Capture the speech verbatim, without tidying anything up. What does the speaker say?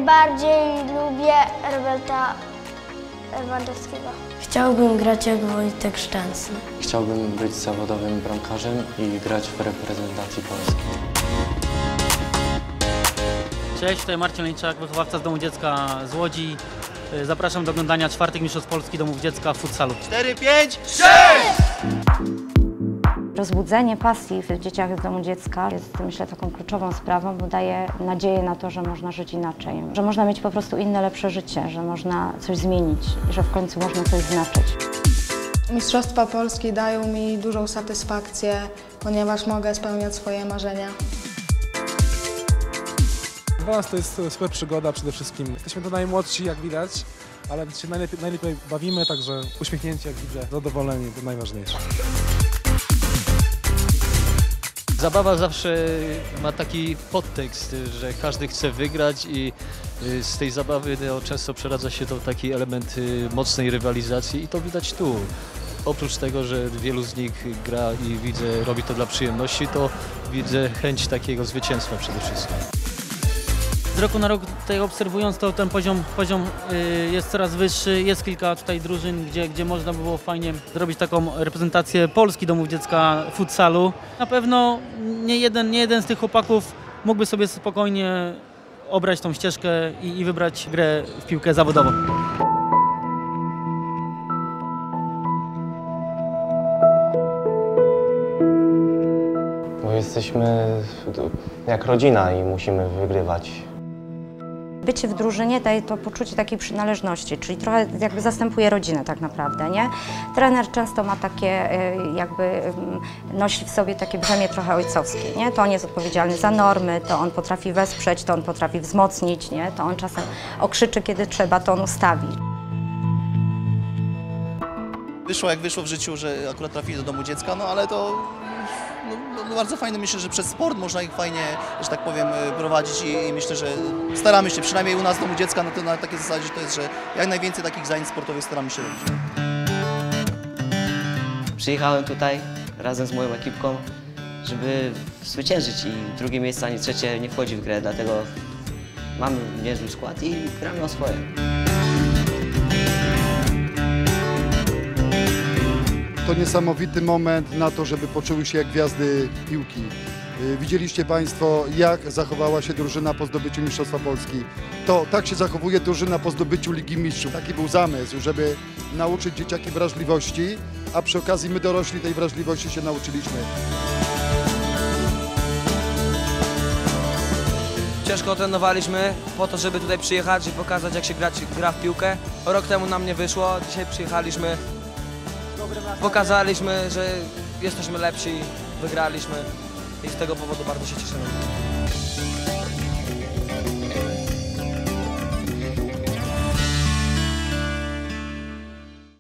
Najbardziej lubię Roberta Lewandowskiego. Chciałbym grać jak Wojtek Szczęsny. Chciałbym być zawodowym bramkarzem i grać w reprezentacji Polski. Cześć, tutaj Marcin Leńczak, wychowawca z Domu Dziecka z Łodzi. Zapraszam do oglądania czwartych Mistrzostw Polski Domów Dziecka w futsalu. cztery, pięć, sześć! Rozbudzenie pasji w dzieciach z Domu Dziecka jest, myślę, taką kluczową sprawą, bo daje nadzieję na to, że można żyć inaczej, że można mieć po prostu inne, lepsze życie, że można coś zmienić i że w końcu można coś znaczyć. Mistrzostwa Polski dają mi dużą satysfakcję, ponieważ mogę spełniać swoje marzenia. Dla nas to jest super przygoda przede wszystkim. Jesteśmy to najmłodsi, jak widać, ale się najlepiej, najlepiej bawimy, także uśmiechnięci, jak widzę, zadowoleni, to najważniejsze. Zabawa zawsze ma taki podtekst, że każdy chce wygrać i z tej zabawy no, często przeradza się to w taki element mocnej rywalizacji i to widać tu. Oprócz tego, że wielu z nich gra i widzę, robi to dla przyjemności, to widzę chęć takiego zwycięstwa przede wszystkim. Z roku na rok tutaj obserwując to, ten poziom, poziom jest coraz wyższy. Jest kilka tutaj drużyn, gdzie, gdzie można by było fajnie zrobić taką reprezentację Polski Domów Dziecka w futsalu. Na pewno nie jeden, nie jeden z tych chłopaków mógłby sobie spokojnie obrać tą ścieżkę i, i wybrać grę w piłkę zawodową. Bo jesteśmy jak rodzina i musimy wygrywać. Bycie w drużynie daje to poczucie takiej przynależności, czyli trochę jakby zastępuje rodzinę tak naprawdę, nie? Trener często ma takie, jakby nosi w sobie takie brzemię trochę ojcowskie, nie? To on jest odpowiedzialny za normy, to on potrafi wesprzeć, to on potrafi wzmocnić, nie? To on czasem okrzyczy, kiedy trzeba, to on ustawi. Wyszło jak wyszło w życiu, że akurat trafili do Domu Dziecka, no ale to no, no, bardzo fajne. Myślę, że przez sport można ich fajnie, że tak powiem, prowadzić i, i myślę, że staramy się, przynajmniej u nas w Domu Dziecka, no to na takiej zasadzie to jest, że jak najwięcej takich zajęć sportowych staramy się robić. Przyjechałem tutaj razem z moją ekipką, żeby zwyciężyć i drugie miejsce ani trzecie nie wchodzi w grę, dlatego mamy niezły skład i gramy o swoje. To niesamowity moment na to, żeby poczuły się jak gwiazdy piłki. Widzieliście Państwo, jak zachowała się drużyna po zdobyciu Mistrzostwa Polski. To tak się zachowuje drużyna po zdobyciu Ligi Mistrzów. Taki był zamysł, żeby nauczyć dzieciaki wrażliwości, a przy okazji my dorośli tej wrażliwości się nauczyliśmy. Ciężko trenowaliśmy po to, żeby tutaj przyjechać i pokazać, jak się grać, gra w piłkę. Rok temu nam nie wyszło, dzisiaj przyjechaliśmy. Pokazaliśmy, że jesteśmy lepsi, wygraliśmy i z tego powodu bardzo się cieszymy.